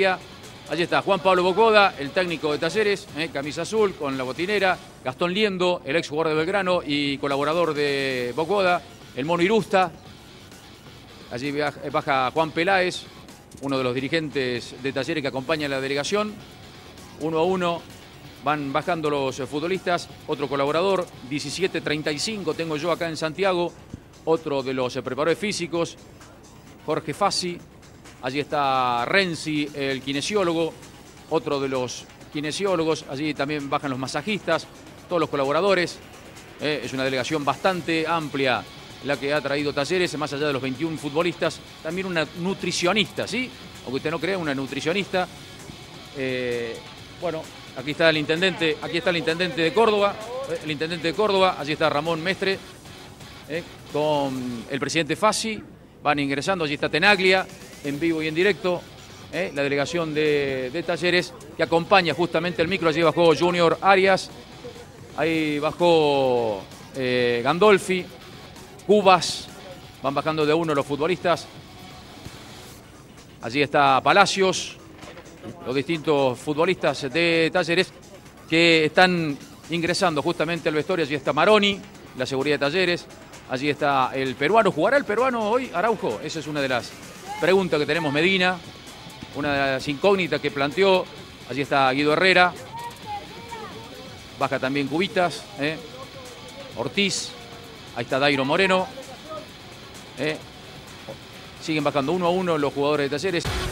Allí está Juan Pablo Bocoda, el técnico de Talleres, camisa azul con la botinera. Gastón Liendo, el ex jugador de Belgrano y colaborador de Bocoda. El Mono Irusta. Allí baja Juan Peláez, uno de los dirigentes de Talleres que acompaña a la delegación. 1 a 1 van bajando los futbolistas. Otro colaborador, 17:35 tengo yo acá en Santiago. Otro de los preparadores físicos, Jorge Fassi. Allí está Renzi, el kinesiólogo, otro de los kinesiólogos. Allí también bajan los masajistas, todos los colaboradores. Es una delegación bastante amplia la que ha traído Talleres, más allá de los 21 futbolistas. También una nutricionista, ¿sí? Aunque usted no crea, una nutricionista. Bueno, aquí está el intendente de Córdoba. El intendente de Córdoba, allí está Ramón Mestre, con el presidente Fassi. Van ingresando, allí está Tenaglia, en vivo y en directo, la delegación de Talleres, que acompaña justamente el micro. Allí bajó Junior Arias, ahí bajó Gandolfi, Cubas, van bajando de a uno los futbolistas. Allí está Palacios, los distintos futbolistas de Talleres que están ingresando justamente al vestuario. Allí está Maroni, la seguridad de Talleres. Allí está el peruano. ¿Jugará el peruano hoy, Araujo? Esa es una de las preguntas que tenemos. Medina, una de las incógnitas que planteó. Allí está Guido Herrera. Baja también Cubitas. Ortiz. Ahí está Dairo Moreno. Siguen bajando 1 a 1 los jugadores de Talleres.